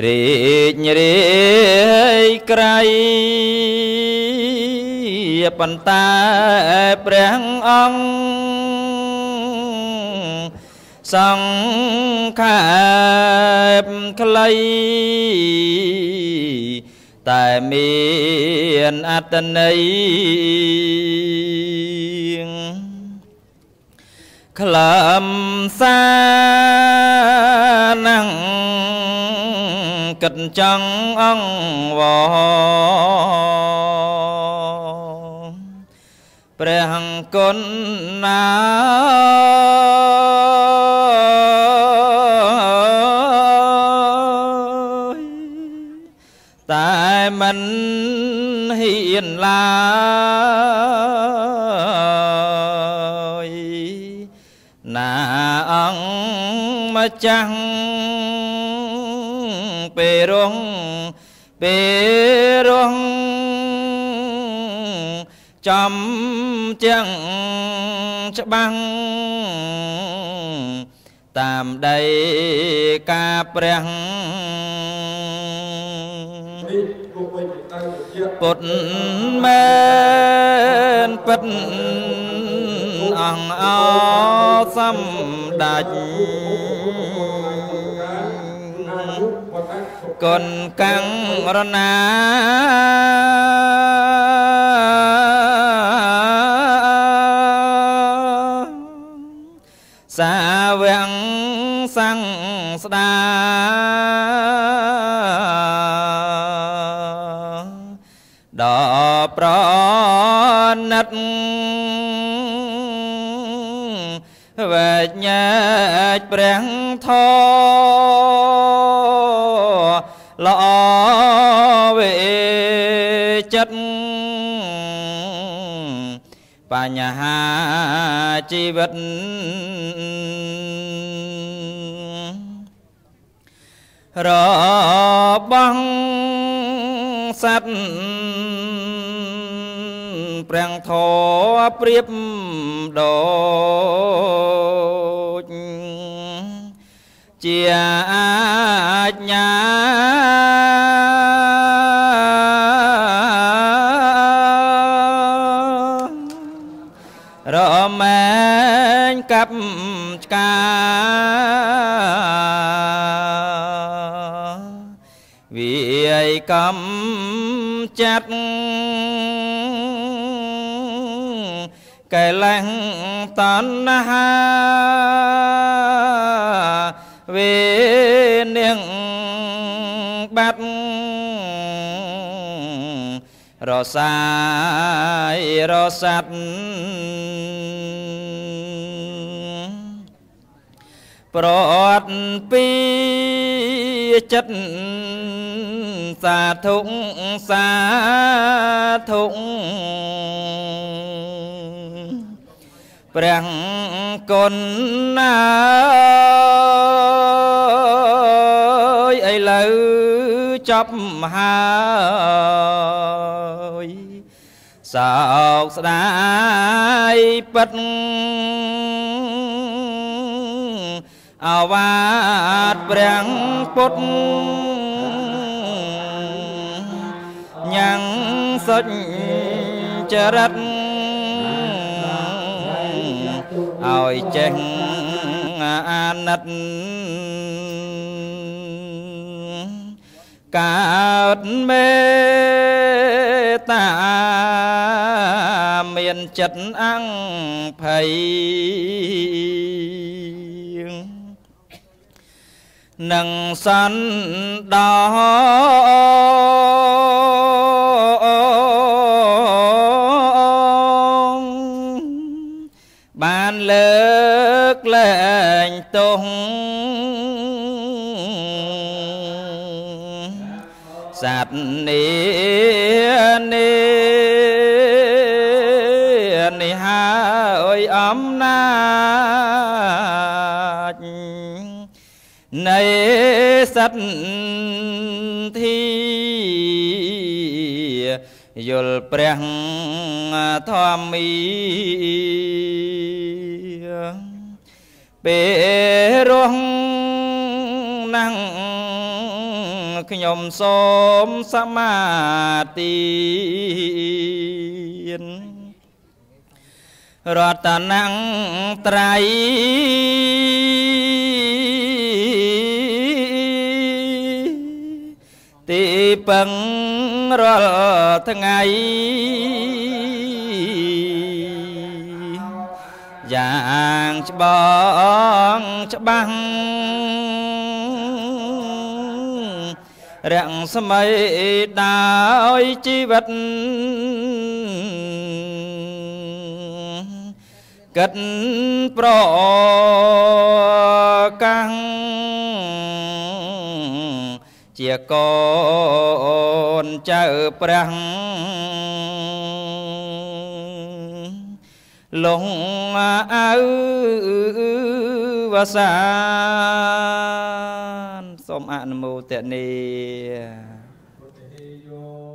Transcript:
រីករាយក្រៃប៉ុន្តែព្រះអង្គសង្ខេបខ្លីតែមានអត្តន័យខ្លឹមសារណាំងកិតចង់អង្វរព្រះអង្គគុណណាតែមិនហ៊ានឡើយណាអង្គម្ចាស់ពេលរងចំទាំងច្បាំងតាមដីការព្រះពុតមែនពិតអង្គអោសម្ដេចកុនកាំងរណាសាវងសង្ស្ដាដល់ប្រណិតវេជ្ជព្រះធម៌ល្អវេចិត្តបញ្ហាជីវិតរបស់សត្វព្រះធម៌ប្រៀបដូចជាអាជ្ញារមែងកាប់ឆ្កាវាយកំចាត់កែលែងតណ្ហាវេនាងបាត់រសាយរសាត់ប្រត់ពីចិត្តសាធុសាធុព្រះគុណណាឥឡូវចប់ហើយសោកស្ដាយពិតអវាទព្រះពុទ្ធញ៉ាំងសុចរិតឲ្យចេះអាណិតកើតមេត្តាមានចិត្តអង្គភ័យនឹងសន្តោបានលើកលែងទោសសត្វនេះហើយអំណាចនៃសត្វធីយល់ព្រះធម្មីពេលរស់ណាំងខ្ញុំសូមសមាទានរតនំត្រៃទីពឹងរាល់ថ្ងៃយ៉ាងច្បងច្បាស់រាំងស្មីដោយជីវិតកិតប្រកាំងជាកូនចៅព្រះលងអើវសានសូមអនុមោទនា